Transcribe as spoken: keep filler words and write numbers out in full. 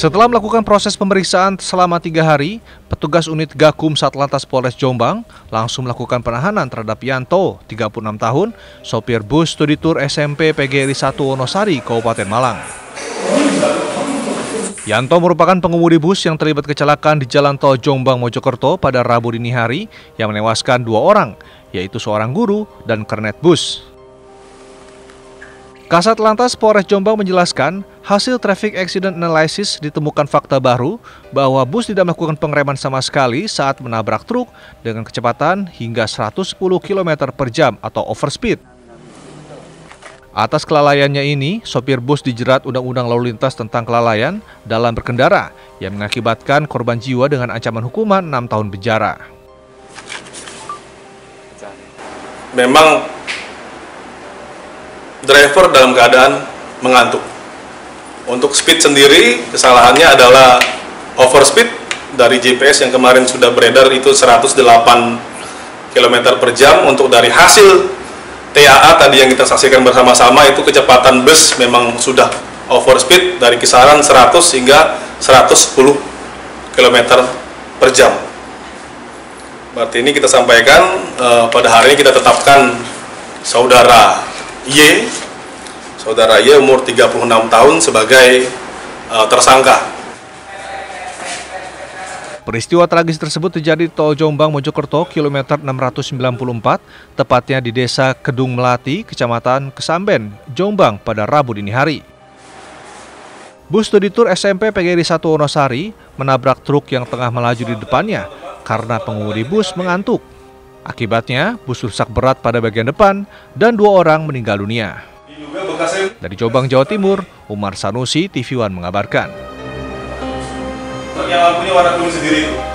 Setelah melakukan proses pemeriksaan selama tiga hari, petugas unit Gakum Satlantas Polres Jombang langsung melakukan penahanan terhadap Yanto, tiga puluh enam tahun, sopir bus studi tur S M P P G R I satu Wonosari, Kabupaten Malang. Yanto merupakan pengemudi bus yang terlibat kecelakaan di Jalan Tol Jombang Mojokerto pada Rabu dini hari yang menewaskan dua orang, yaitu seorang guru dan kernet bus. Kasat Lantas Polres Jombang menjelaskan, hasil traffic accident analysis ditemukan fakta baru bahwa bus tidak melakukan pengereman sama sekali saat menabrak truk dengan kecepatan hingga seratus sepuluh kilometer per jam atau overspeed. Atas kelalaiannya ini, sopir bus dijerat Undang-Undang Lalu Lintas tentang kelalaian dalam berkendara yang mengakibatkan korban jiwa dengan ancaman hukuman enam tahun penjara. Memang driver dalam keadaan mengantuk. Untuk speed sendiri, kesalahannya adalah overspeed dari G P S yang kemarin sudah beredar itu seratus delapan kilometer per jam. Untuk dari hasil T A A tadi yang kita saksikan bersama-sama itu kecepatan bus memang sudah overspeed dari kisaran seratus hingga seratus sepuluh kilometer per jam. Berarti ini kita sampaikan eh, pada hari ini kita tetapkan saudara Y, saudara Y umur tiga puluh enam tahun sebagai uh, tersangka. Peristiwa tragis tersebut terjadi di Tol Jombang Mojokerto kilometer enam ratus sembilan puluh empat, tepatnya di Desa Kedung Melati, Kecamatan Kesamben, Jombang pada Rabu dini hari. Bus studi tur S M P P G R I satu Wonosari menabrak truk yang tengah melaju di depannya karena pengemudi bus mengantuk. Akibatnya, bus rusak berat pada bagian depan dan dua orang meninggal dunia. Dari Jombang, Jawa Timur, Umar Sanusi, T V One mengabarkan. Yang lampunya warna kuning sendiri itu.